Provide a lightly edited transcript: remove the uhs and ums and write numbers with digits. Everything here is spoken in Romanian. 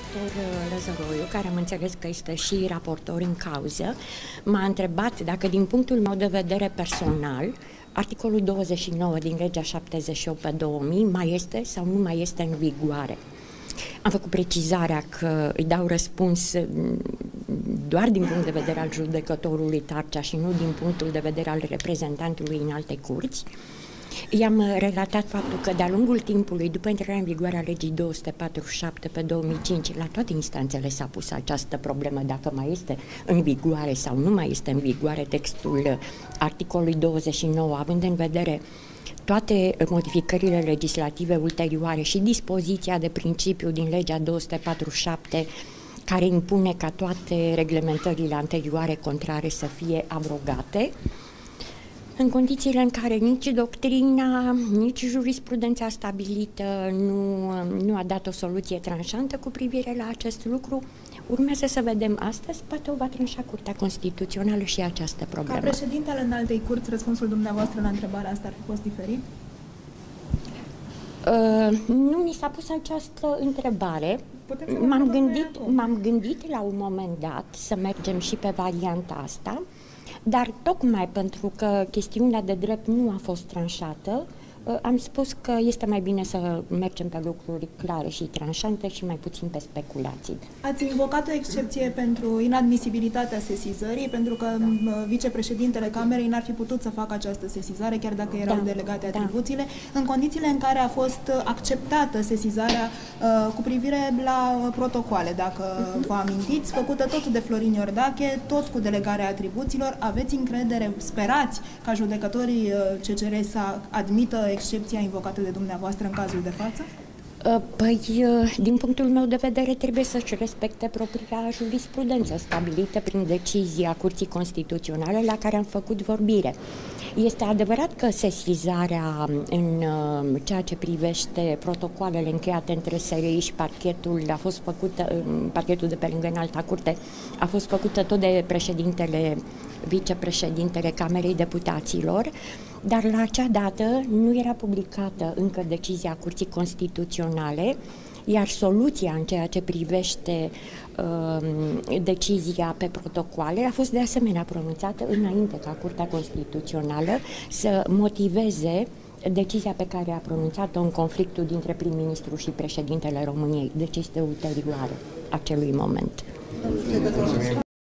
doctor Lăzăroiu, care am înțeles că este și raportor în cauză, m-a întrebat dacă din punctul meu de vedere personal, articolul 29 din legea 78/2000 mai este sau nu mai este în vigoare. Am făcut precizarea că îi dau răspuns doar din punct de vedere al judecătorului Tarcea și nu din punctul de vedere al reprezentantului în alte curți. I-am relatat faptul că de-a lungul timpului, după intrarea în vigoare a legii 247/2005, la toate instanțele s-a pus această problemă dacă mai este în vigoare sau nu mai este în vigoare textul articolului 29, având în vedere toate modificările legislative ulterioare și dispoziția de principiu din legea 247 care impune ca toate reglementările anterioare contrare să fie abrogate, în condițiile în care nici doctrina, nici jurisprudența stabilită nu a dat o soluție tranșantă cu privire la acest lucru. Urmează să vedem astăzi, poate o va tranșa Curtea Constituțională și această problemă. Ca președinte al înaltei curți, răspunsul dumneavoastră la întrebarea asta ar fi fost diferit? Nu mi s-a pus această întrebare. M-am gândit la un moment dat să mergem și pe varianta asta, dar tocmai pentru că chestiunea de drept nu a fost tranșată, am spus că este mai bine să mergem pe lucruri clare și tranșante și mai puțin pe speculații. Ați invocat o excepție pentru inadmisibilitatea sesizării, pentru că vicepreședintele Camerei n-ar fi putut să facă această sesizare, chiar dacă erau delegate atribuțiile, în condițiile în care a fost acceptată sesizarea cu privire la protocoale. Dacă vă amintiți, făcută tot de Florin Iordache, tot cu delegarea atribuțiilor, aveți încredere, sperați ca judecătorii CCR să admită excepția invocată de dumneavoastră în cazul de față? Păi, din punctul meu de vedere, trebuie să-și respecte propria jurisprudență stabilită prin decizia Curții Constituționale la care am făcut vorbire. Este adevărat că sesizarea în ceea ce privește protocoalele încheiate între SRI și parchetul a fost făcută, parchetul de pe lângă Înalta Curte, a fost făcută tot de vicepreședintele Camerei Deputaților, dar la acea dată nu era publicată încă decizia Curții Constituționale, iar soluția în ceea ce privește decizia pe protocoale a fost de asemenea pronunțată înainte ca Curtea Constituțională să motiveze decizia pe care a pronunțat-o în conflictul dintre prim-ministru și președintele României. Deci este ulterioară acelui moment.